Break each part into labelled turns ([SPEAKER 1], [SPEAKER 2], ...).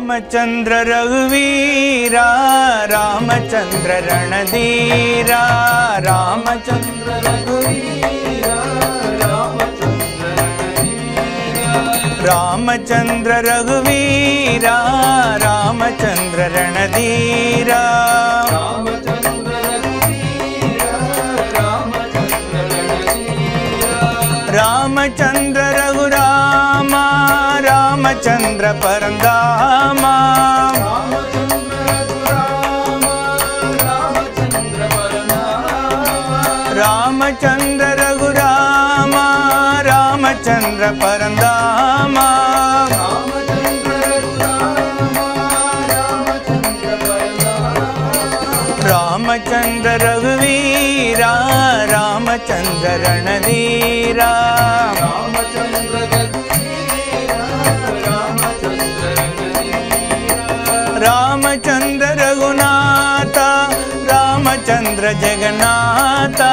[SPEAKER 1] रामचंद्र रघुवीरा रामचंद्र रणधीरा रामचंद्र रघुवीरा रामचंद्र रघुवीरा रामचंद्र रणधीरा रामचंद्र रघुरामा रामचंद्र परंदामा रामचंद्र रघुरामा रामचंद्र परंदामा रामचंद्र रघुवीरा रामचंद्र रणधीरा रामचंद्र रघुनाथा रामचंद्र जगन्नाथा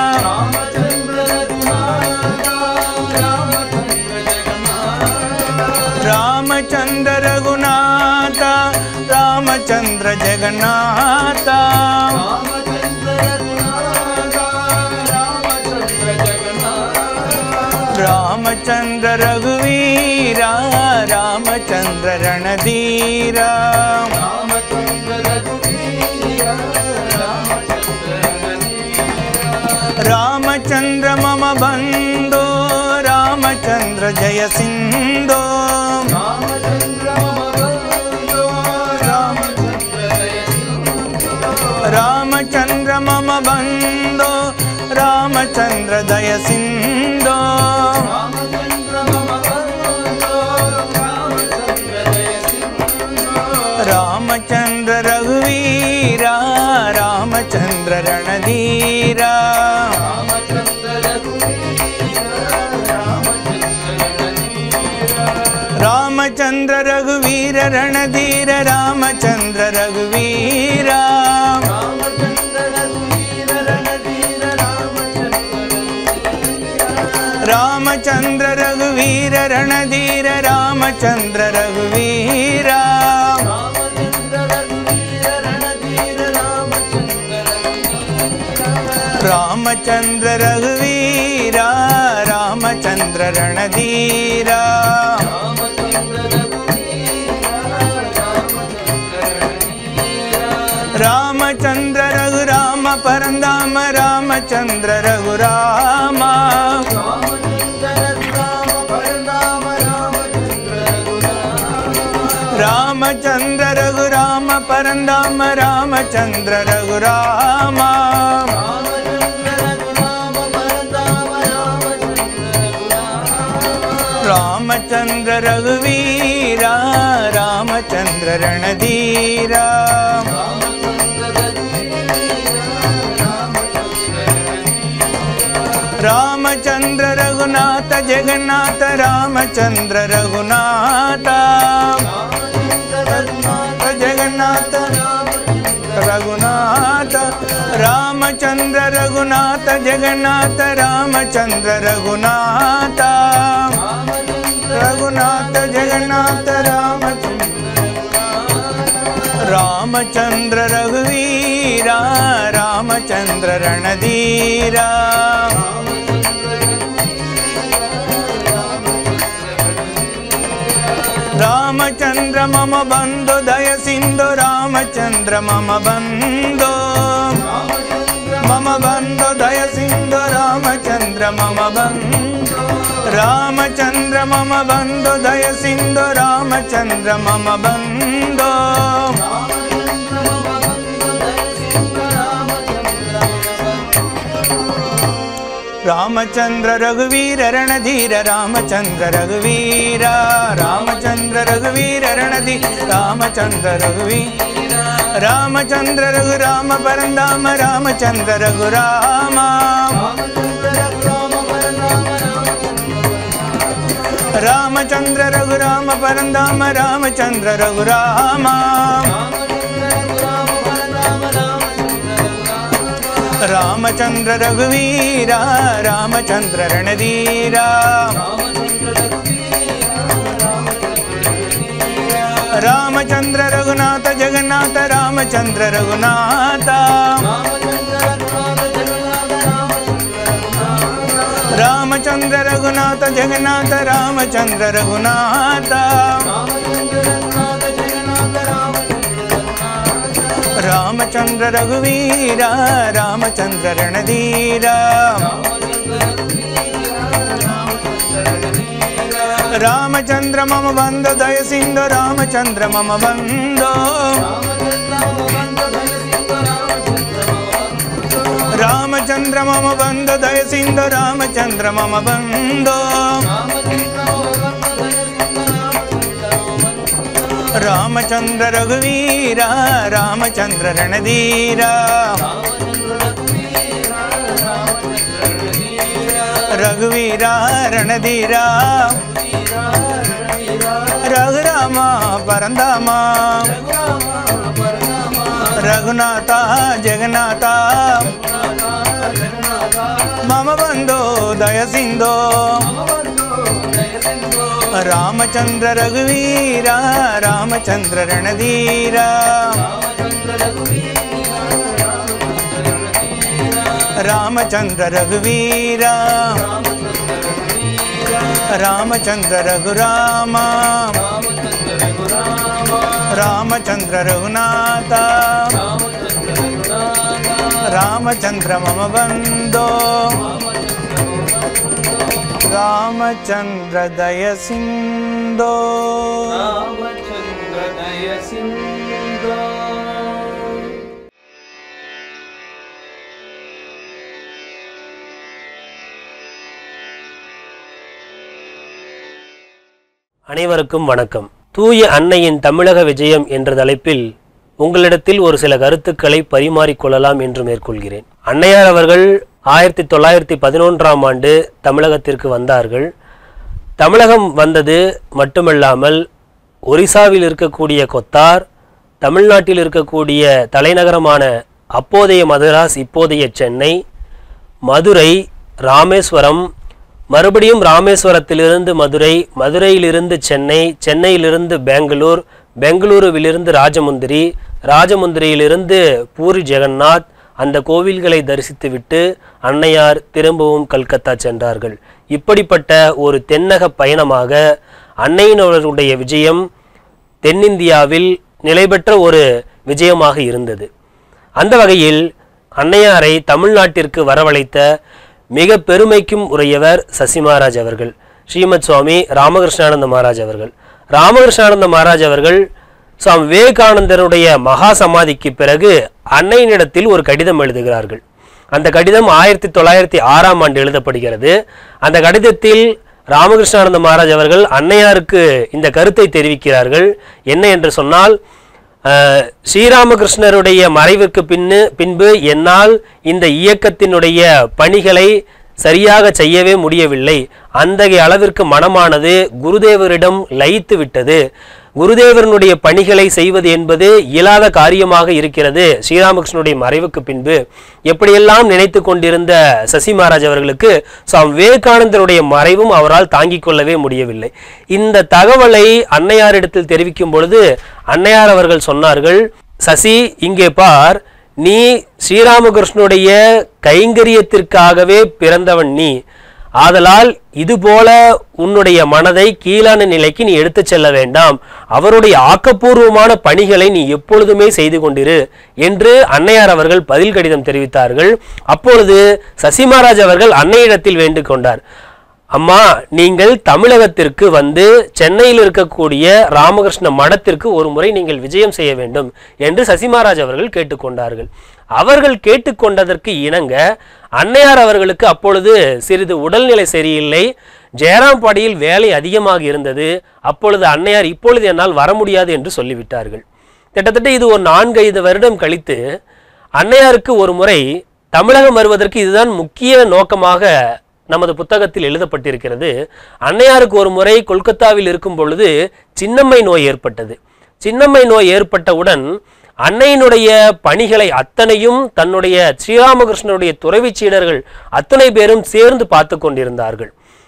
[SPEAKER 1] रामचंद्र रघुनाथा रामचंद्र जगन्नाथा रामचंद्र रघुवीरा रामचंद्र रणधीरा रामचंद्र मम बंधो रामचंद्र जय सिंधो रामचंद्र मम बंधो रामचंद्र दय सिंधो रामचंद्र रघुवीरा रामचंद्र रणधीरा रामचंद्र रघुवीर रणधीर रामचंद्र रघुवीरा रामचंद्र रघुवीर रणधीर रामचंद्र रघुवीरा रामचंद्र रघुवीरा रामचंद्र रणधीरा रामचंद्र रघुराम परंदाम रामचंद्र रघुरामा रामचंद्र रघुराम परंदाम रामचंद्र रघुरामा रामचंद्र रघुवीरा रामचंद्र रणधीरा रामचंद्र रघुनाथ जगन्नाथ रामचंद्र रघुनाथ जगन्नाथ रघुनाथ रामचंद्र रघुनाथ जगन्नाथ रामचंद्र रघुनाथ रघुनाथ जगन्नाथ रामचंद्र रघुवीरा रामचंद्र रणधीरा रामचंद्र मम बंधो दय सिंधु रामचंद्र मम बंधो दय सिंधु रामचंद्र मम बंधो रामचंद्र मम बंधो दय सिंधु रामचंद्र मम बंधो रामचंद्र रघुवीर रणधीर रामचंद्र रघुवीरा रामचंद्र रघुवीर रणधीर रामचंद्र रघुवीरा रामचंद्र रघुराम परंदाम रामचंद्र रघुरामा रामचंद्र रघुराम परंदाम रामचंद्र रघुरामा रामचंद्र रघुवीरा रामचंद्र रणधीरा रामचंद्र रघुनाथ जगन्नाथ रामचंद्र रघुनाथ रामचंद्र रघुनाथ जगन्नाथ रामचंद्र रघुनाथ रामचंद्र रघुवीरा रामचंद्र रणधीरा रामचंद्र मम बंधु दय सिंधु रामचंद्र मम बंधु रामचंद्र मम बंधु दय सिंधु रामचंद्र मम बंधु रामचंद्र रघुवीरा रामचंद्र रणधीरा रघुवीरा रणधीरा रघुरामा परंदामा रघुनाथा जगन्नाथा मम बंधो दय सिंधो रामचंद्र रघुवीरा रामचंद्र रणधीरा रामचंद्र रघुवीरा रामचंद्र रघुरामा रामचंद्र रघुनाथ रामचंद्र मम बंधो रामचंद्र दय सिंधो रामचंद्र दय सिंधो।
[SPEAKER 2] அனைவருக்கும் வணக்கம். தூய அன்னையின் தமிழக விஜயம் என்ற தலைப்பில் உங்களிடத்தில் ஒரு சில கருத்துக்களை பரிமாறிக்கொள்ளலாம் என்று மேற்கொள்கிறேன். அன்னையார் அவர்கள் 1911ஆம் ஆண்டு தமிழகத்திற்கு வந்தார்கள். தமிழகம் வந்தது மட்டுமல்லாமல் ஒரிசாவில் இருக்கக்கூடிய கொத்தார், தமிழ்நாட்டில் இருக்கக்கூடிய தலைநகரமான அப்போதைய மதராஸ் இப்போதைய சென்னை, மதுரை, ராமேஸ்வரம், மறுபடியும் ராமேஸ்வரத்திலிருந்து மதுரை, மதுரையிலிருந்து சென்னை, சென்னையிலிருந்து பெங்களூர், பெங்களூருவிலிருந்து ராஜமுந்திரி, ராஜமுந்திரியிலிருந்து பூரி ஜெகநாத், அந்த கோவில்களை தரிசித்துவிட்டு அன்னையார் திரும்பவும் கல்கத்தா சென்றார்கள். இப்படிப்பட்ட ஒரு தென்னக பயணமாக அன்னையினருடைய விஜயம் தென்னிந்தியாவில் நிலைபெற்ற ஒரு விஜயமாக இருந்தது. அந்த வகையில் அன்னையாரை தமிழ்நாட்டிற்கு வரவழைத்த மிக பெருமைக்கும் உரியவர் சசி மகாராஜ் அவர்கள், ஸ்ரீமத் சுவாமி ராமகிருஷ்ணானந்த மகாராஜ் அவர்கள். ராமகிருஷ்ணானந்த மகாராஜ் அவர்கள் சுவாமி விவேகானந்தருடைய மகா சமாதிக்கு பிறகு அன்னையினிடத்தில் ஒரு கடிதம் எழுதுகிறார்கள். அந்த கடிதம் 1906ஆம் ஆண்டு எழுதப்படுகிறது. அந்த கடிதத்தில் ராமகிருஷ்ணானந்த மகாராஜ் அவர்கள் அன்னையாருக்கு இந்த கருத்தை தெரிவிக்கிறார்கள். என்ன என்று சொன்னால், ஸ்ரீராமகிருஷ்ணருடைய மறைவிற்கு பின்பு என்னால் இந்த இயக்கத்தினுடைய பணிகளை சரியாக செய்யவே முடியவில்லை. அந்த அளவிற்கு மனமானது குருதேவரிடம் லயித்து விட்டது. குருதேவரனுடைய பணிகளை செய்வது என்பது இயலாத காரியமாக இருக்கிறது. ஸ்ரீராமகிருஷ்ணனுடைய மறைவுக்கு பின்பு எப்படியெல்லாம் நினைத்து கொண்டிருந்த சசி மகாராஜ் அவர்களுக்கு சுவாமி விவேகானந்தருடைய மறைவும் அவரால் தாங்கிக் கொள்ளவே முடியவில்லை. இந்த தகவலை அன்னையாரிடத்தில் தெரிவிக்கும் பொழுது அன்னையார் அவர்கள் சொன்னார்கள், சசி, இங்கே பார், நீ ஸ்ரீராமகிருஷ்ணனுடைய கைங்கரியத்திற்காகவே பிறந்தவன் நீ. ஆதலால் இதுபோல உன்னுடைய மனதை கீழான நிலைக்கு நீ எடுத்து செல்ல வேண்டாம். அவருடைய ஆக்கப்பூர்வமான பணிகளை நீ எப்பொழுதுமே செய்து கொண்டிரு என்று அன்னையார் அவர்கள் பதில் கடிதம் தெரிவித்தார்கள். அப்பொழுது சசி மகாராஜ் அவர்கள் அன்னையிடத்தில் வேண்டிக் கொண்டார், அம்மா, நீங்கள் தமிழகத்திற்கு வந்து சென்னையில் இருக்கக்கூடிய ராமகிருஷ்ண மடத்திற்கு ஒரு முறை நீங்கள் விஜயம் செய்ய வேண்டும் என்று சசி மகாராஜ் அவர்கள் கேட்டுக்கொண்டார்கள். அவர்கள் கேட்டுக்கொண்டதற்கு இணங்க அன்னையார் அவர்களுக்கு அப்பொழுது சிறிது உடல்நிலை சரியில்லை, ஜெயராம்பாடியில் வேலை அதிகமாக இருந்தது. அப்பொழுது அன்னையார் இப்பொழுது என்னால் வர முடியாது என்று சொல்லிவிட்டார்கள். கிட்டத்தட்ட இது ஒரு 4-5 வருடம் கழித்து அன்னையாருக்கு ஒரு முறை தமிழகம் வருவதற்கு இதுதான் முக்கிய நோக்கமாக நமது புத்தகத்தில் எழுதப்பட்டிருக்கிறது. அன்னையாருக்கு ஒரு முறை கொல்கத்தாவில் இருக்கும் பொழுது சின்னம்மை நோய் ஏற்பட்டது. சின்னம்மை நோய் ஏற்பட்டவுடன் அன்னையினுடைய பணிகளை அத்தனையும் தன்னுடைய ஸ்ரீராமகிருஷ்ணனுடைய துறவி சீடர்கள் அத்தனை பேரும் சேர்ந்து பார்த்து கொண்டிருந்தார்கள்.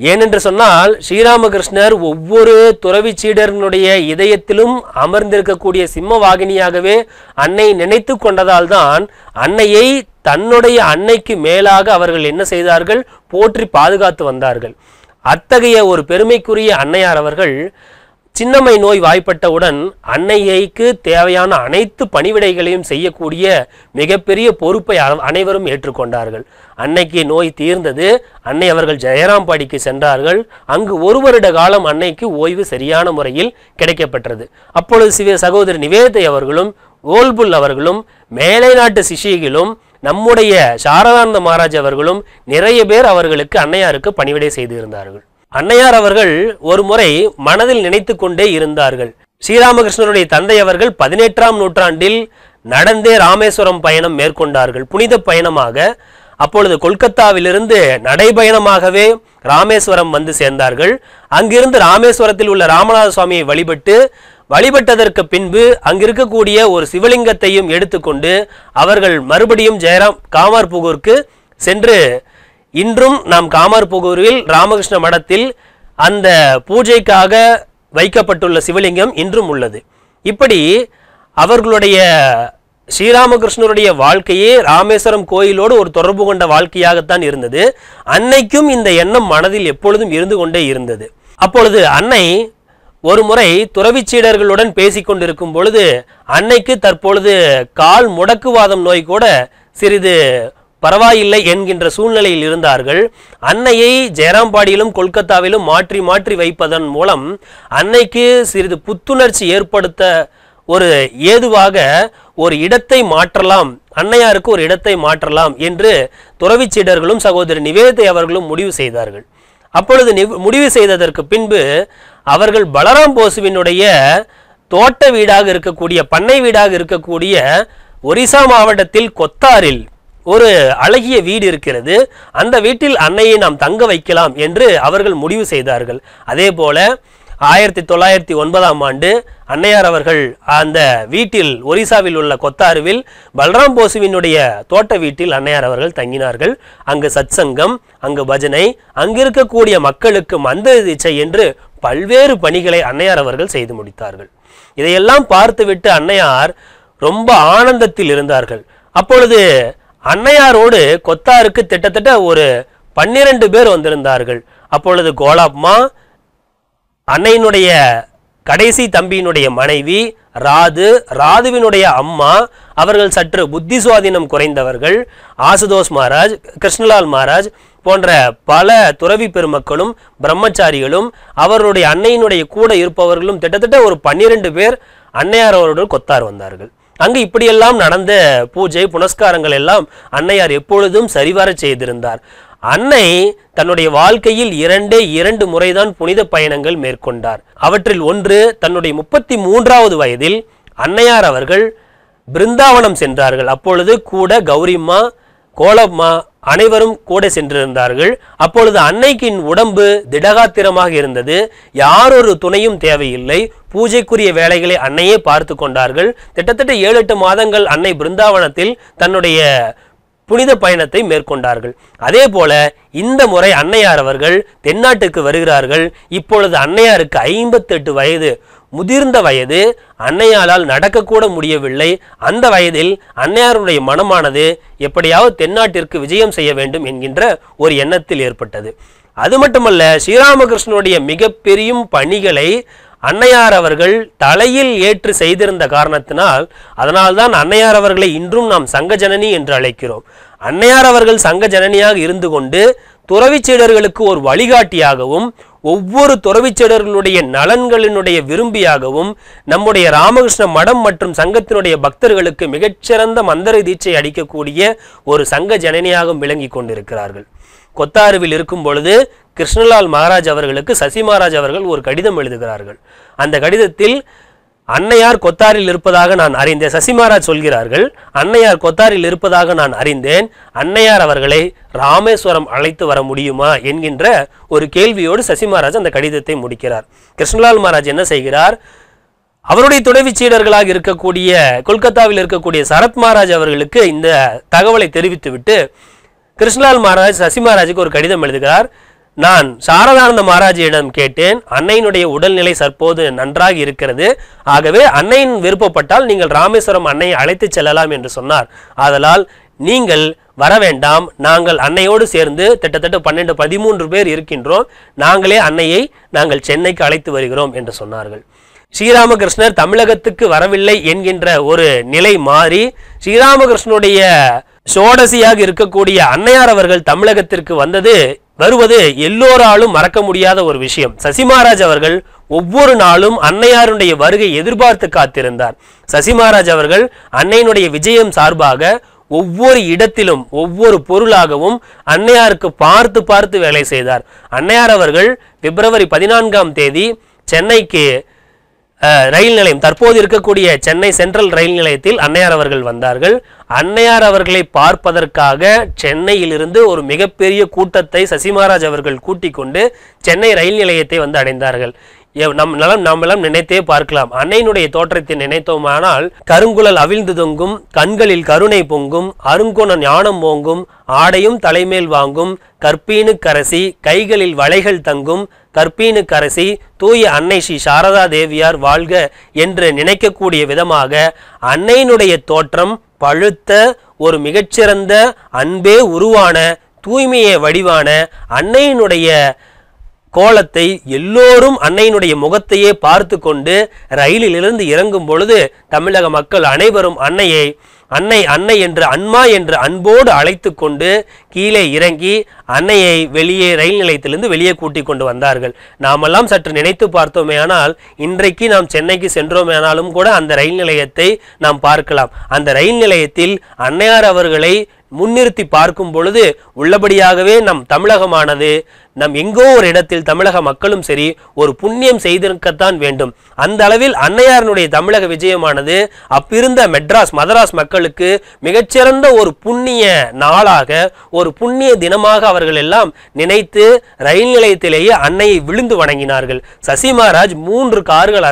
[SPEAKER 2] ஏனென்று சொன்னால் ஸ்ரீராமகிருஷ்ணர் ஒவ்வொரு துறவி சீடர்களுடைய இதயத்திலும் அமர்ந்திருக்கக்கூடிய சிம்மவாகினியாகவே அன்னை நினைத்து கொண்டதால் தான் அன்னையை தன்னுடைய அன்னைக்கு மேலாக அவர்கள் என்ன செய்தார்கள்? போற்றி பாதுகாத்து வந்தார்கள். அத்தகைய ஒரு பெருமைக்குரிய அன்னையார் அவர்கள் சின்னம்மை நோய் வாய்ப்பட்டவுடன் அன்னையைக்கு தேவையான அனைத்து பணிவிடைகளையும் செய்யக்கூடிய மிகப்பெரிய பொறுப்பை அனைவரும் ஏற்றுக்கொண்டார்கள். அன்னைக்கு நோய் தீர்ந்தது. அன்னை அவர்கள் ஜெயராம்பாடிக்கு சென்றார்கள். அங்கு 1 வருட காலம் அன்னைக்கு ஓய்வு சரியான முறையில் கிடைக்கப்பெற்றது. அப்பொழுது சகோதரி நிவேதை அவர்களும் ஓல்புல் அவர்களும் மேலை நாட்டு சிஷிகளும் நம்முடைய சாரதானந்த மகாராஜ் அவர்களும் நிறைய பேர் அவர்களுக்கு அன்னையாருக்கு பணிவிடை செய்திருந்தார்கள். அன்னையார் அவர்கள் ஒரு முறை மனதில் நினைத்து கொண்டே இருந்தார்கள். ஸ்ரீராமகிருஷ்ணருடைய தந்தை அவர்கள் 18ஆம் நூற்றாண்டில் நடந்தே ராமேஸ்வரம் பயணம் மேற்கொண்டார்கள், புனித பயணமாக. அப்பொழுது கொல்கத்தாவிலிருந்து நடைபயணமாகவே ராமேஸ்வரம் வந்து சேர்ந்தார்கள். அங்கிருந்து ராமேஸ்வரத்தில் உள்ள ராமநாத சுவாமியை வழிபட்டதற்கு பின்பு அங்கிருக்கக்கூடிய ஒரு சிவலிங்கத்தையும் எடுத்துக்கொண்டு அவர்கள் மறுபடியும் காமார்புகூருக்கு சென்று இன்றும் நாம் காமார்புகூரில் ராமகிருஷ்ண மடத்தில் அந்த பூஜைக்காக வைக்கப்பட்டுள்ள சிவலிங்கம் இன்றும் உள்ளது. இப்படி அவர்களுடைய ஸ்ரீராமகிருஷ்ணருடைய வாழ்க்கையே ராமேஸ்வரம் கோயிலோடு ஒரு தொடர்பு கொண்ட வாழ்க்கையாகத்தான் இருந்தது. அன்னைக்கும் இந்த எண்ணம் மனதில் எப்பொழுதும் இருந்து கொண்டே இருந்தது. அப்பொழுது அன்னை ஒரு முறை துறவி சீடர்களுடன் பேசிக்கொண்டிருக்கும் பொழுது அன்னைக்கு தற்பொழுது கால் முடக்குவாதம் நோய் கூட சிறிது பரவாயில்லை என்கின்ற சூழ்நிலையில் இருந்தார்கள். அன்னையை ஜெயராம்பாடியிலும் கொல்கத்தாவிலும் மாற்றி மாற்றி வைப்பதன் மூலம் அன்னைக்கு சிறிது புத்துணர்ச்சி ஏற்படுத்த ஒரு ஏதுவாக ஒரு இடத்தை மாற்றலாம், அன்னையாருக்கு ஒரு இடத்தை மாற்றலாம் என்று துறவி சீடர்களும் சகோதரி நிவேதை அவர்களும் முடிவு செய்தார்கள். அப்பொழுது முடிவு செய்ததற்கு பின்பு அவர்கள் பலராம் போசுவினுடைய தோட்ட வீடாக இருக்கக்கூடிய பண்ணை வீடாக இருக்கக்கூடிய ஒரிசா மாவட்டத்தில் கொத்தாரில் ஒரு அழகிய வீடு இருக்கிறது. அந்த வீட்டில் அன்னையை நாம் தங்க வைக்கலாம் என்று அவர்கள் முடிவு செய்தார்கள். அதே போல 1909ஆம் ஆண்டு அன்னையார் அவர்கள் அந்த வீட்டில் ஒரிசாவில் உள்ள கொத்தாருவில் பலராம் போசுவினுடைய தோட்ட வீட்டில் அன்னையார் அவர்கள் தங்கினார்கள். அங்கு சத்சங்கம், அங்கு பஜனை, அங்கிருக்கக்கூடிய மக்களுக்கு மந்திர தீட்சை என்று பல்வேறு பணிகளை அன்னையார் அவர்கள் செய்து முடித்தார்கள். இதையெல்லாம் பார்த்துவிட்டு அன்னையார் ரொம்ப ஆனந்தத்தில் இருந்தார்கள். அப்பொழுது அன்னையாரோடு கொத்தாருக்கு கிட்டத்தட்ட ஒரு 12 பேர் வந்திருந்தார்கள். அப்பொழுது கோலாப்மா, அன்னையினுடைய கடைசி தம்பியினுடைய மனைவி ராதுவினுடைய அம்மா, அவர்கள் சற்று புத்தி சுவாதீனம் குறைந்தவர்கள், ஆசுதோஸ் மகாராஜ், கிருஷ்ணலால் மகாராஜ் போன்ற பல துறவி பெருமக்களும் பிரம்மச்சாரிகளும் அவருடைய அன்னையினுடைய கூட இருப்பவர்களும் கிட்டத்தட்ட ஒரு 12 பேர் அன்னையாரோடு கொத்தார் வந்தார்கள். அங்கு இப்படியெல்லாம் நடந்த பூஜை புனஸ்காரங்கள் எல்லாம் அன்னையார் எப்பொழுதும் சரிவர செய்திருந்தார். அன்னை தன்னுடைய வாழ்க்கையில் 2 முறைதான் புனித பயணங்கள் மேற்கொண்டார். அவற்றில் ஒன்று தன்னுடைய 33வது வயதில் அன்னையார் அவர்கள் பிருந்தாவனம் சென்றார்கள். அப்பொழுது கூட கௌரிம்மா, கோலம்மா அனைவரும் கூட சென்றிருந்தார்கள். அப்பொழுது அன்னைக்கின் உடம்பு திடகாத்திரமாக இருந்தது. யாரொரு துணையும் தேவையில்லை. பூஜைக்குரிய வேலைகளை அன்னையே பார்த்து கொண்டார்கள். கிட்டத்தட்ட 7-8 மாதங்கள் அன்னை பிருந்தாவனத்தில் தன்னுடைய புனித பயணத்தை மேற்கொண்டார்கள். அதே போல இந்த முறை அன்னையார் அவர்கள் தென்னாட்டுக்கு வருகிறார்கள். இப்பொழுது அன்னையாருக்கு 58 வயது, முதிர்ந்த வயது. அன்னையாளால் நடக்கக்கூட முடியவில்லை. அந்த வயதில் அன்னையாருடைய மனமானது எப்படியாவது தென்னாட்டிற்கு விஜயம் செய்ய வேண்டும் என்கின்ற ஒரு எண்ணத்தில் ஏற்பட்டது. அது மட்டுமல்ல, ஸ்ரீராமகிருஷ்ணனுடைய மிகப்பெரிய பணிகளை அன்னையார் அவர்கள் தலையில் ஏற்று செய்திருந்த காரணத்தினால் அதனால்தான் அன்னையார் அவர்களை இன்றும் நாம் சங்க ஜனனி என்று அழைக்கிறோம். அன்னையார் அவர்கள் சங்க ஜனனியாக இருந்து கொண்டு துறவிச்சீடர்களுக்கு ஒரு வழிகாட்டியாகவும் ஒவ்வொரு துறவிச்சீடர்களுடைய நலன்களினுடைய விரும்பியாகவும் நம்முடைய ராமகிருஷ்ண மடம் மற்றும் சங்கத்தினுடைய பக்தர்களுக்கு மிகச்சிறந்த மந்திர தீட்சை அளிக்கக்கூடிய ஒரு சங்க ஜனனியாகவும் விளங்கி கொண்டிருக்கிறார்கள். கொத்தாருவில் இருக்கும் பொழுது கிருஷ்ணலால் மகாராஜ் அவர்களுக்கு சசி மகாராஜ் அவர்கள் ஒரு கடிதம் எழுதுகிறார்கள். அந்த கடிதத்தில் அன்னையார் கொத்தாரில் இருப்பதாக நான் அறிந்தேன். சசி மகாராஜ் சொல்கிறார்கள், அன்னையார் கொத்தாரில் இருப்பதாக நான் அறிந்தேன். அன்னையார் அவர்களை ராமேஸ்வரம் அழைத்து வர முடியுமா என்கின்ற ஒரு கேள்வியோடு சசி மகாராஜ் அந்த கடிதத்தை முடிக்கிறார். கிருஷ்ணலால் மகாராஜ் என்ன செய்கிறார்? அவருடைய துணைவி சீடர்களாக இருக்கக்கூடிய கொல்கத்தாவில் இருக்கக்கூடிய சரத் மகாராஜ் அவர்களுக்கு இந்த தகவலை தெரிவித்துவிட்டு கிருஷ்ணலால் மகாராஜ் சசி மகாராஜுக்கு ஒரு கடிதம் எழுதுகிறார். நான் சாரதானந்த மகாராஜியிடம் கேட்டேன். அன்னையினுடைய உடல்நிலை தற்போது நன்றாக இருக்கிறது. ஆகவே அன்னையின் விருப்பப்பட்டால் நீங்கள் ராமேஸ்வரம் அன்னையை அழைத்து செல்லலாம் என்று சொன்னார். ஆதலால் நீங்கள் வர வேண்டாம், நாங்கள் அன்னையோடு சேர்ந்து கிட்டத்தட்ட 12-13 பேர் இருக்கின்றோம், நாங்களே அன்னையை நாங்கள் சென்னைக்கு அழைத்து வருகிறோம் என்று சொன்னார்கள். ஸ்ரீராமகிருஷ்ணர் தமிழகத்துக்கு வரவில்லை என்கின்ற ஒரு நிலை மாறி ஸ்ரீராமகிருஷ்ணனுடைய சோடசியாக இருக்கக்கூடிய அன்னையார் அவர்கள் தமிழகத்திற்கு வருவது எல்லோராலும் மறக்க முடியாத ஒரு விஷயம். சசி மகாராஜ் அவர்கள் ஒவ்வொரு நாளும் அன்னையாருடைய வருகை எதிர்பார்த்து காத்திருந்தார். சசி மகாராஜ் அவர்கள் அன்னையினுடைய விஜயம் சார்பாக ஒவ்வொரு இடத்திலும் ஒவ்வொரு பொருளாகவும் அன்னையாருக்கு பார்த்து பார்த்து வேலை செய்தார். அன்னையார் அவர்கள் பிப்ரவரி 14ஆம் தேதி சென்னைக்கு ரயில் நிலையம், தற்போது இருக்கக்கூடிய சென்னை சென்ட்ரல் ரயில் நிலையத்தில் அன்னையார் அவர்கள் வந்தார்கள். அன்னையார் அவர்களை பார்ப்பதற்காக சென்னையிலிருந்து ஒரு மிகப்பெரிய கூட்டத்தை சசி மகாராஜ் அவர்கள் கூட்டிக் கொண்டு சென்னை ரயில் நிலையத்தை வந்து அடைந்தார்கள். நம்மெல்லாம் நினைத்தே பார்க்கலாம். அன்னையினுடைய தோற்றத்தை நினைத்தோமானால் கருங்குழல் அவிழ்ந்து தொங்கும், கண்களில் கருணை பொங்கும், அருங்குண ஞானம் ஓங்கும், ஆடையும் தலைமேல் வாங்கும், கற்பீனு கரசி, கைகளில் வளைகள் தங்கும், கற்பீனு கரசி, தூய அன்னை ஸ்ரீ சாரதா தேவியார் வாழ்க என்று நினைக்கக்கூடிய விதமாக அன்னையினுடைய தோற்றம் பழுத்த ஒரு மிகச்சிறந்த அன்பே உருவான தூய்மையே வடிவான அன்னையினுடைய கோலத்தை எல்லோரும் அன்னையினுடைய முகத்தையே பார்த்து கொண்டு ரயிலிலிருந்து இறங்கும் பொழுது தமிழக மக்கள் அனைவரும் அன்னையை அன்னை அன்னை என்று அன்மா என்று அன்போடு அழைத்து கொண்டு கீழே இறங்கி அன்னையை வெளியே ரயில் நிலையத்திலிருந்து வெளியே கூட்டி கொண்டு வந்தார்கள். நாமெல்லாம் சற்று நினைத்து பார்த்தோமேயானால் இன்றைக்கு நாம் சென்னைக்கு சென்றோமேனாலும் கூட அந்த ரயில் நிலையத்தை நாம் பார்க்கலாம். அந்த ரயில் நிலையத்தில் அன்னையார் அவர்களை முன்னிறுத்தி பார்க்கும் பொழுது உள்ளபடியாகவே நம் தமிழகமானது நம் எங்கோ ஒரு இடத்தில் தமிழக மக்களும் சரி ஒரு புண்ணியம் செய்திருக்கத்தான் வேண்டும். அந்த அளவில் அன்னையாரனுடைய தமிழக விஜயமானது அப்பிருந்த மதராஸ் மக்களுக்கு மிகச்சிறந்த ஒரு புண்ணிய நாளாக ஒரு புண்ணிய தினமாக அவர்கள் எல்லாம் நினைத்து ரயில் நிலையத்திலேயே அன்னையை விழுந்து வணங்கினார்கள். சசி மகாராஜ் 3 கார்கள்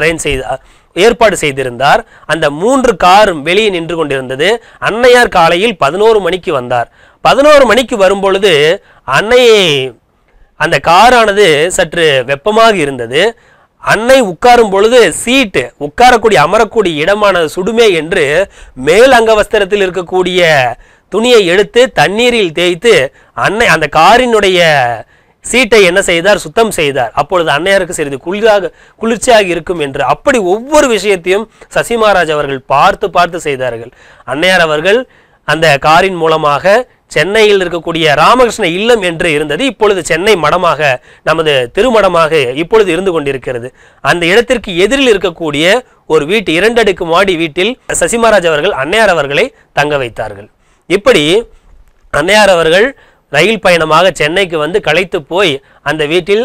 [SPEAKER 2] ஏற்பாடு செய்திருந்தார். அந்த 3 காரும் வெளியே நின்று கொண்டிருந்தது. அன்னையார் காலையில் 11 மணிக்கு வந்தார். 11 மணிக்கு வரும்பொழுது அன்னையை அந்த காரானது சற்று வெப்பமாக இருந்தது. அன்னை உட்காரும் பொழுது சீட்டு உட்காரக்கூடிய அமரக்கூடிய இடமானது சுடுமே என்று மேல் அங்கவஸ்திரத்தில் இருக்கக்கூடிய துணியை எடுத்து தண்ணீரில் தேய்த்து அன்னை அந்த காரினுடைய சீட்டை என்ன செய்தார், சுத்தம் செய்தார். அப்பொழுது அன்னையாருக்கு சிறிது குளிர்ச்சியாக இருக்கும் என்று அப்படி ஒவ்வொரு விஷயத்தையும் சசி மகாராஜ் அவர்கள் பார்த்து பார்த்து செய்தார்கள். அன்னையார் அவர்கள் அந்த காரின் மூலமாக சென்னையில் இருக்கக்கூடிய ராமகிருஷ்ண இல்லம் என்று இருந்தது இப்பொழுது சென்னை மடமாக நமது திருமடமாக இப்பொழுது இருந்து கொண்டிருக்கிறது. அந்த இடத்திற்கு எதிரில் இருக்கக்கூடிய ஒரு வீட்டு 2 அடுக்கு மாடி வீட்டில் சசி மகாராஜ் அவர்கள் அன்னையார் அவர்களை தங்க வைத்தார்கள். இப்படி அன்னையார் அவர்கள் ரயில் பயணமாக சென்னைக்கு வந்து களைத்து போய் அந்த வீட்டில்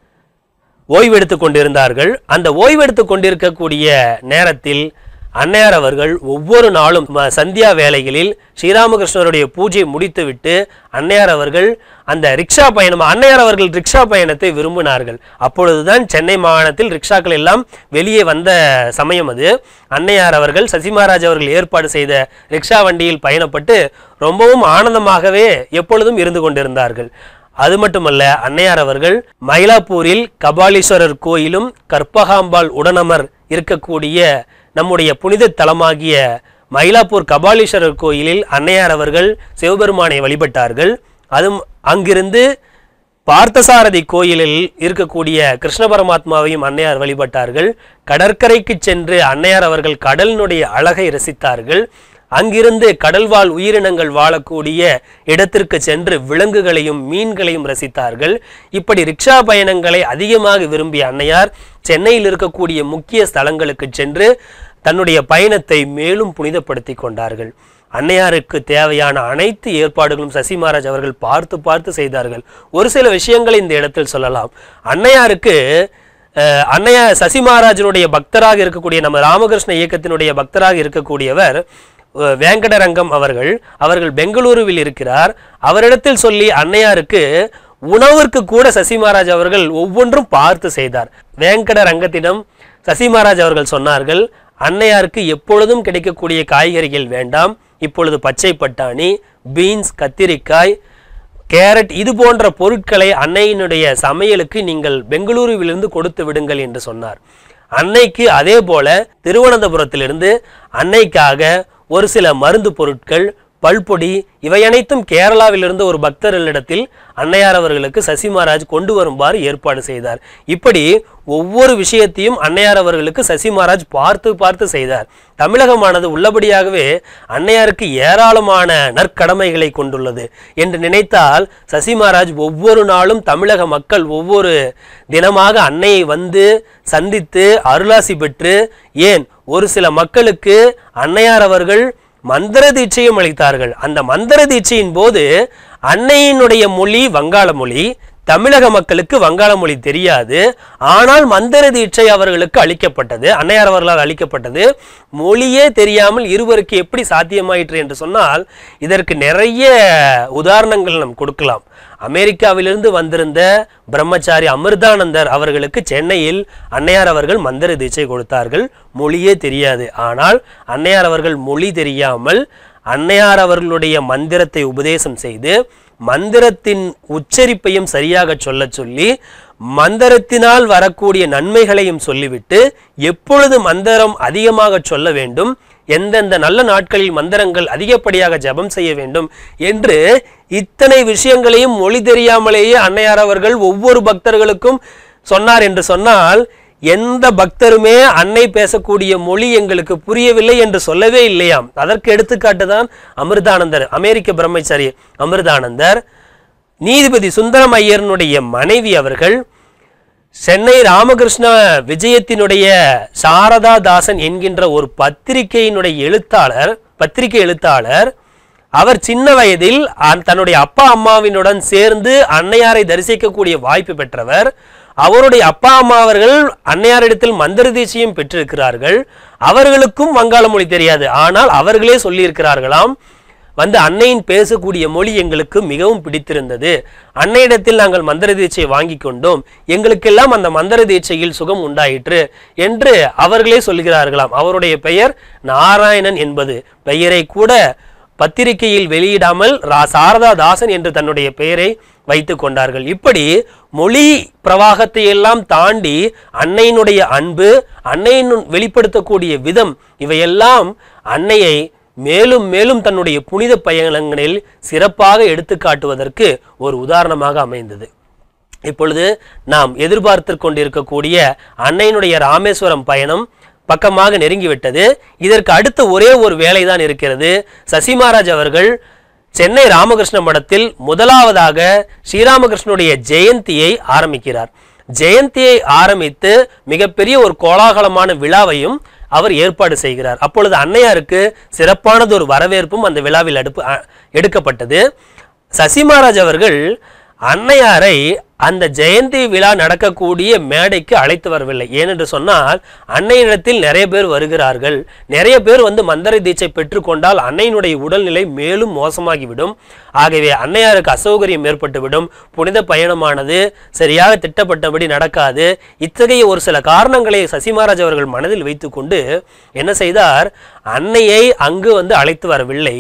[SPEAKER 2] ஓய்வெடுத்து கொண்டிருந்தார்கள். அந்த ஓய்வெடுத்து கொண்டிருக்கக்கூடிய நேரத்தில் அன்னையார் அவர்கள் ஒவ்வொரு நாளும் சந்தியா வேளைகளில் ஸ்ரீராமகிருஷ்ணருடைய பூஜை முடித்துவிட்டு அன்னையார் அவர்கள் அந்த ரிக்ஷா பயணம் அன்னையார் அவர்கள் ரிக்ஷா பயணத்தை விரும்பினார்கள். அப்பொழுதுதான் சென்னை மாகாணத்தில் ரிக்ஷாக்கள் எல்லாம் வெளியே வந்த சமயம் அது. அன்னையார் அவர்கள் சசி மகாராஜ் அவர்கள் ஏற்பாடு செய்த ரிக்ஷா வண்டியில் பயணப்பட்டு ரொம்பவும் ஆனந்தமாகவே எப்பொழுதும் இருந்து கொண்டிருந்தார்கள். அது மட்டுமல்ல, அன்னையார் அவர்கள் மயிலாப்பூரில் கபாலீஸ்வரர் கோயிலும் கற்பகாம்பாள் உடனமர் இருக்கக்கூடிய நம்முடைய புனித தலமாகிய மயிலாப்பூர் கபாலீஸ்வரர் கோயிலில் அன்னையார் அவர்கள் சிவபெருமானை வழிபட்டார்கள். அதுவும் அங்கிருந்து பார்த்தசாரதி கோயிலில் இருக்கக்கூடிய கிருஷ்ண பரமாத்மாவையும் அன்னையார் வழிபட்டார்கள். கடற்கரைக்கு சென்று அன்னையார் அவர்கள் கடலினுடைய அழகை ரசித்தார்கள். அங்கிருந்து கடல்வாழ் உயிரினங்கள் வாழக்கூடிய இடத்திற்கு சென்று விலங்குகளையும் மீன்களையும் ரசித்தார்கள். இப்படி ரிக்ஷா பயணங்களை அதிகமாக விரும்பிய அன்னையார் சென்னையில் இருக்கக்கூடிய முக்கிய ஸ்தலங்களுக்கு சென்று தன்னுடைய பயணத்தை மேலும் புனிதப்படுத்தி கொண்டார்கள். அன்னையாருக்கு தேவையான அனைத்து ஏற்பாடுகளும் சசி மகாராஜ் அவர்கள் பார்த்து பார்த்து செய்தார்கள். ஒரு சில விஷயங்களை இந்த இடத்தில் சொல்லலாம். அன்னையாருக்கு சசி மகாராஜனுடைய பக்தராக இருக்கக்கூடிய நம்ம ராமகிருஷ்ண இயக்கத்தினுடைய பக்தராக இருக்கக்கூடியவர் வேங்கடரங்கம் அவர்கள் பெங்களூருவில் இருக்கிறார். அவரிடத்தில் சொல்லி அன்னையாருக்கு உணவிற்கு கூட சசி மகாராஜ் அவர்கள் ஒவ்வொன்றும் பார்த்து செய்தார். வேங்கடரங்கத்திடம் சசி மகாராஜ் அவர்கள் சொன்னார்கள், அன்னையாருக்கு எப்பொழுதும் கிடைக்கக்கூடிய காய்கறிகள் வேண்டாம், இப்பொழுது பச்சை பட்டாணி, பீன்ஸ், கத்திரிக்காய், கேரட் இது போன்ற பொருட்களை அன்னையினுடைய சமையலுக்கு நீங்கள் பெங்களூருவிலிருந்து கொடுத்து விடுங்கள் என்று சொன்னார். அன்னைக்கு அதே போல திருவனந்தபுரத்திலிருந்து அன்னைக்காக ஒரு சில மருந்து பொருட்கள், பல்பொடி இவை அனைத்தும் கேரளாவிலிருந்து ஒரு பக்தர்களிடத்தில் அன்னையார் அவர்களுக்கு சசி மகாராஜ் கொண்டு வருமாறு ஏற்பாடு செய்தார். இப்படி ஒவ்வொரு விஷயத்தையும் அன்னையார் அவர்களுக்கு சசி மகாராஜ் பார்த்து பார்த்து செய்தார். தமிழகமானது உள்ளபடியாகவே அன்னையாருக்கு ஏராளமான நற்கடமைகளை கொண்டுள்ளது என்று நினைத்தால் சசி மகாராஜ் ஒவ்வொரு நாளும் தமிழக மக்கள் ஒவ்வொரு தினமாக அன்னையை வந்து சந்தித்து அருளாசி பெற்று, ஏன் ஒரு சில மக்களுக்கு அன்னையார் அவர்கள் மந்திர தீட்சையும் அளித்தார்கள். அந்த மந்திர தீட்சையின் போது அன்னையினுடைய மொழி வங்காள மொழி, தமிழக மக்களுக்கு வங்காள மொழி தெரியாது. ஆனால் மந்திர தீட்சை அவர்களுக்கு அளிக்கப்பட்டது, அன்னையார் அவர்களால் அளிக்கப்பட்டது. மொழியே தெரியாமல் இருவருக்கு எப்படி சாத்தியமாயிற்று என்று சொன்னால் இதற்கு நிறைய உதாரணங்கள் நாம் கொடுக்கலாம். அமெரிக்காவிலிருந்து வந்திருந்த பிரம்மச்சாரி அமிர்தானந்தர் அவர்களுக்கு சென்னையில் அன்னையார் அவர்கள் மந்திர தீட்சை கொடுத்தார்கள். மொழியே தெரியாது. ஆனால் அன்னையார் அவர்கள் மொழி தெரியாமல் அன்னையார் அவர்களுடைய மந்திரத்தை உபதேசம் செய்து மந்திரத்தின் உச்சரிப்பையும் சரியாக சொல்லி மந்திரத்தினால் வரக்கூடிய நன்மைகளையும் சொல்லிவிட்டு எப்பொழுது மந்திரம் அதிகமாக சொல்ல வேண்டும், எந்தெந்த நல்ல நாட்களில் மந்திரங்கள் அதிகப்படியாக ஜபம் செய்ய வேண்டும் என்று இத்தனை விஷயங்களையும் மொழி தெரியாமலேயே அன்னையார் அவர்கள் ஒவ்வொரு பக்தர்களுக்கும் சொன்னார் என்று சொன்னால், எந்த பக்தருமே அன்னை பேசக்கூடிய மொழி எங்களுக்கு புரியவில்லை என்று சொல்லவே இல்லையாம். அதற்கு எடுத்துக்காட்டு தான் அமிர்தானந்தர், அமெரிக்க பிரம்மச்சாரி அமிர்தானந்தர். நீதிபதி சுந்தரம் ஐயரனுடைய மனைவி அவர்கள் சென்னை ராமகிருஷ்ண விஜயத்தினுடைய சாரதா தாசன் என்கின்ற ஒரு பத்திரிகை எழுத்தாளர். அவர் சின்ன வயதில் தன்னுடைய அப்பா அம்மாவினுடன் சேர்ந்து அன்னையாரை தரிசிக்கக்கூடிய வாய்ப்பு பெற்றவர். அவருடைய அப்பா அம்மா அவர்கள் அன்னையாரிடத்தில் மந்திர தீட்சையும் பெற்றிருக்கிறார்கள். அவர்களுக்கும் வங்காள மொழி தெரியாது. ஆனால் அவர்களே சொல்லியிருக்கிறார்களாம், வந்து அன்னையின் பேசக்கூடிய மொழி எங்களுக்கு மிகவும் பிடித்திருந்தது, அன்னையிடத்தில் நாங்கள் மந்திர தீட்சை வாங்கி கொண்டோம், எங்களுக்கெல்லாம் அந்த மந்திர தீட்சையில் சுகம் உண்டாயிற்று என்று அவர்களே சொல்கிறார்களாம். அவருடைய பெயர் நாராயணன் என்பது. பெயரை கூட பத்திரிகையில் வெளியிடாமல் சாரதா தாசன் என்று தன்னுடைய பெயரை வைத்து கொண்டார்கள். இப்படி மொழி பிரவாகத்தை எல்லாம் தாண்டி அன்னையினுடைய அன்பு, அன்னையின் வெளிப்படுத்தக்கூடிய விதம், இவையெல்லாம் அன்னையை மேலும் மேலும் தன்னுடைய புனித பயணங்களில் சிறப்பாக எடுத்து காட்டுவதற்கு ஒரு உதாரணமாக அமைந்தது. இப்பொழுது நாம் எதிர்பார்த்து கொண்டிருக்கக்கூடிய அன்னையினுடைய ராமேஸ்வரம் பயணம் பக்கமாக நெருங்கிவிட்டது. இதற்கு அடுத்த ஒரே ஒரு வேலைதான் இருக்கிறது. சசி மகாராஜ் அவர்கள் சென்னை ராமகிருஷ்ண மடத்தில் முதலாவதாக ஸ்ரீராமகிருஷ்ணனுடைய ஜெயந்தியை ஆரம்பிக்கிறார். ஜெயந்தியை ஆரம்பித்து மிகப்பெரிய ஒரு கோலாகலமான விழாவையும் அவர் ஏற்பாடு செய்கிறார். அப்பொழுது அன்னையாருக்கு சிறப்பானது ஒரு வரவேற்பும் அந்த விழாவில் எடுக்கப்பட்டது. சசி மகாராஜ் அவர்கள் அன்னையாரை அந்த ஜெயந்தி விழா நடக்கக்கூடிய மேடைக்கு அழைத்து வரவில்லை. ஏனென்று சொன்னால் அன்னையிடத்தில் நிறைய பேர் வருகிறார்கள். நிறைய பேர் வந்து மந்திர தீட்சை பெற்றுக்கொண்டால் அன்னையினுடைய உடல்நிலை மேலும் மோசமாகிவிடும். ஆகவே அன்னையாருக்கு அசௌகரியம் ஏற்பட்டுவிடும். புனித பயணமானது சரியாக திட்டப்பட்டபடி நடக்காது. இத்தகைய ஒரு சில காரணங்களை சசி மகாராஜ் அவர்கள் மனதில் வைத்து கொண்டு என்ன செய்தார், அன்னையை அங்கு வந்து அழைத்து வரவில்லை.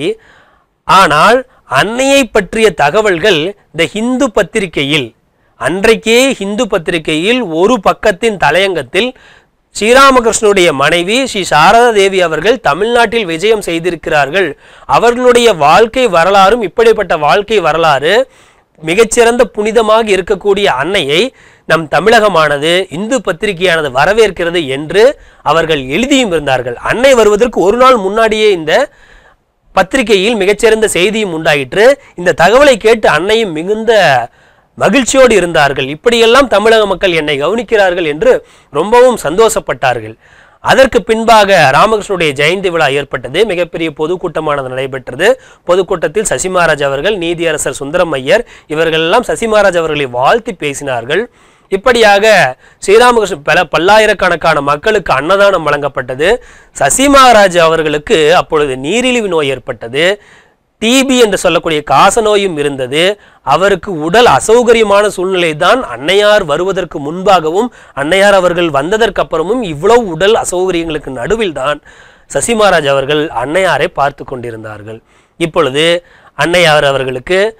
[SPEAKER 2] ஆனால் அன்னையை பற்றிய தகவல்கள் இந்த ஹிந்து பத்திரிகையில், அன்றைக்கே ஹிந்து பத்திரிகையில் ஒரு பக்கத்தின் தலையங்கத்தில் ஸ்ரீராமகிருஷ்ணனுடைய மனைவி ஸ்ரீ சாரதா தேவி அவர்கள் தமிழ்நாட்டில் விஜயம் செய்திருக்கிறார்கள், அவர்களுடைய வாழ்க்கை வரலாறும் இப்படிப்பட்ட வாழ்க்கை வரலாறு மிகச்சிறந்த புனிதமாக இருக்கக்கூடிய அன்னையை நம் தமிழகமானது இந்து பத்திரிகையானது வரவேற்கிறது என்று அவர்கள் எழுதியும் இருந்தார்கள். அன்னை வருவதற்கு ஒரு நாள் முன்னாடியே இந்த பத்திரிகையில் மிகச்சிறந்த செய்தியும் உண்டாயிற்று. இந்த தகவலை கேட்டு அன்னையும் மிகுந்த மகிழ்ச்சியோடு இருந்தார்கள். இப்படியெல்லாம் தமிழக மக்கள் என்னை கவனிக்கிறார்கள் என்று ரொம்பவும் சந்தோஷப்பட்டார்கள். அதற்கு பின்பாக ராமகிருஷ்ணனுடைய ஜெயந்தி விழா ஏற்பட்டது. மிகப்பெரிய பொதுக்கூட்டமானது நடைபெற்றது. பொதுக்கூட்டத்தில் சசி மகாராஜ் அவர்கள், நீதியரசர் சுந்தரம் ஐயர் இவர்கள் எல்லாம் சசி மகாராஜ் அவர்களை வாழ்த்தி பேசினார்கள். இப்படியாக ஸ்ரீராமகிருஷ்ணன் பல்லாயிரக்கணக்கான மக்களுக்கு அன்னதானம் வழங்கப்பட்டது. சசி மகாராஜ் அவர்களுக்கு அப்பொழுது நீரிழிவு நோய் ஏற்பட்டது. டிபி என்று சொல்லக்கூடிய காச நோயும் இருந்தது. அவருக்கு உடல் அசௌகரியமான சூழ்நிலை தான். அன்னையார் வருவதற்கு முன்பாகவும் அன்னையார் அவர்கள் வந்ததற்கு அப்புறமும் இவ்வளவு உடல் அசௌகரியங்களுக்கு நடுவில் தான் சசி மகாராஜ் அவர்கள் அன்னையாரை பார்த்து கொண்டிருந்தார்கள். இப்பொழுது அன்னையார் அவர்களுக்கு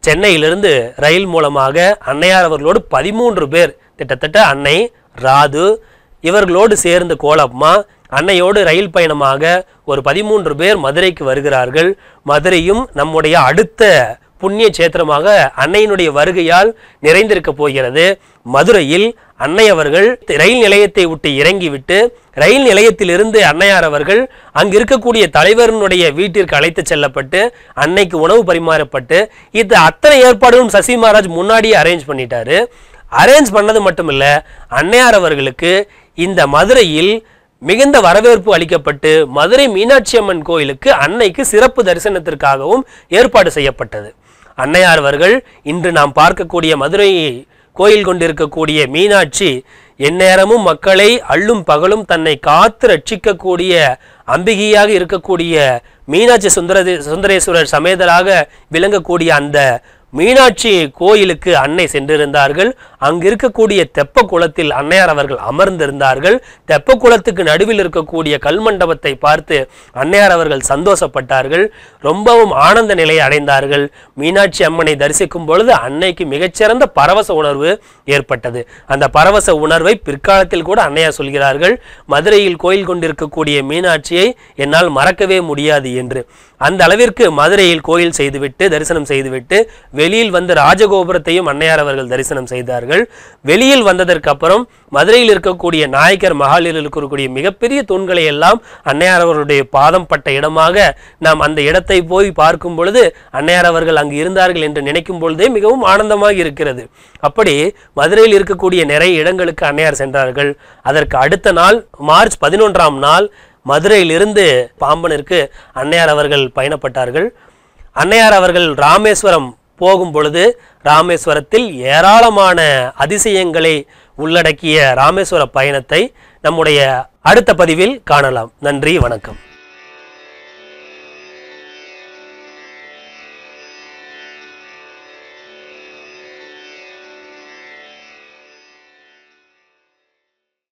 [SPEAKER 2] சென்னையிலிருந்து ரயில் மூலமாக அன்னையார் அவர்களோடு 13 பேர், கிட்டத்தட்ட அன்னை, ராது இவர்களோடு சேர்ந்து கோலம்மா அன்னையோடு ரயில் பயணமாக ஒரு 13 பேர் மதுரைக்கு வருகிறார்கள். மதுரையும் நம்முடைய அடுத்த புண்ணிய சேத்திரமாக அன்னையினுடைய வருகையால் நிறைந்திருக்க போகிறது. மதுரையில் அன்னை அவர்கள் ரயில் நிலையத்தை விட்டு இறங்கிவிட்டு ரயில் நிலையத்திலிருந்து அன்னையார் அவர்கள் அங்கு இருக்கக்கூடிய தலைவரினுடைய வீட்டிற்கு அழைத்து செல்லப்பட்டு அன்னைக்கு உணவு பரிமாறப்பட்டு இது அத்தனை ஏற்பாடுகளும் சசி மகாராஜ் முன்னாடியே அரேஞ்ச் பண்ணிட்டாரு. அரேஞ்ச் பண்ணது மட்டும் இல்ல, அன்னையார் அவர்களுக்கு இந்த மதுரையில் மிகுந்த வரவேற்பு அளிக்கப்பட்டு மதுரை மீனாட்சி அம்மன் கோயிலுக்கு அன்னைக்கு சிறப்பு தரிசனத்திற்காகவும் ஏற்பாடு செய்யப்பட்டது. அன்னையார் அவர்கள் இன்று நாம் பார்க்கக்கூடிய மதுரை கோயில் கொண்டிருக்கக்கூடிய மீனாட்சி எந்நேரமும் மக்களை அள்ளும் பகலும் தன்னை காத்து ரட்சிக்கக்கூடிய அம்பிகையாக இருக்கக்கூடிய மீனாட்சி சுந்தரேஸ்வரர் சமேதராக விளங்கக்கூடிய அந்த மீனாட்சி கோயிலுக்கு அன்னை சென்றிருந்தார்கள். அங்கு இருக்கக்கூடிய தெப்ப குளத்தில் அன்னையார் அவர்கள் அமர்ந்திருந்தார்கள். தெப்ப குளத்துக்கு நடுவில் இருக்கக்கூடிய கல்மண்டபத்தை பார்த்து அன்னையார் அவர்கள் சந்தோஷப்பட்டார்கள். ரொம்பவும் ஆனந்த நிலையை அடைந்தார்கள். மீனாட்சி அம்மனை தரிசிக்கும் பொழுது அன்னைக்கு மிகச்சிறந்த பரவச உணர்வு ஏற்பட்டது. அந்த பரவச உணர்வை பிற்காலத்தில் கூட அன்னையார் சொல்கிறார்கள், மதுரையில் கோயில் கொண்டிருக்கக்கூடிய மீனாட்சியை என்னால் மறக்கவே முடியாது என்று. அந்த அளவிற்கு மதுரையில் கோயில் செய்துவிட்டு தரிசனம் செய்துவிட்டு வெளியில் வந்து ராஜகோபுரத்தையும் அன்னையார் அவர்கள் தரிசனம் செய்தார்கள். வெளியில் வந்ததற்கு அப்புறம் மதுரையில் இருக்கக்கூடிய நாயக்கர் மகாலில் இருக்கக்கூடிய மிகப்பெரிய தூண்களை எல்லாம் அன்னையார் அவர்களுடைய பாதம் பட்ட இடமாக நாம் அந்த இடத்தை போய் பார்க்கும் பொழுது அன்னையார் அவர்கள் அங்கு இருந்தார்கள் என்று நினைக்கும் பொழுதே மிகவும் ஆனந்தமாக இருக்கிறது. அப்படி மதுரையில் இருக்கக்கூடிய நிறைய இடங்களுக்கு அன்னையார் சென்றார்கள். அதற்கு அடுத்த நாள் மார்ச் 11ஆம் நாள் மதுரையிலிருந்து பாம்பனிற்கு அன்னையார் அவர்கள் பயணப்பட்டார்கள். அன்னையார் அவர்கள் ராமேஸ்வரம் போகும் பொழுது ராமேஸ்வரத்தில் ஏராளமான அதிசயங்களை உள்ளடக்கிய ராமேஸ்வர பயணத்தை நம்முடைய அடுத்த பதிவில் காணலாம். நன்றி, வணக்கம்.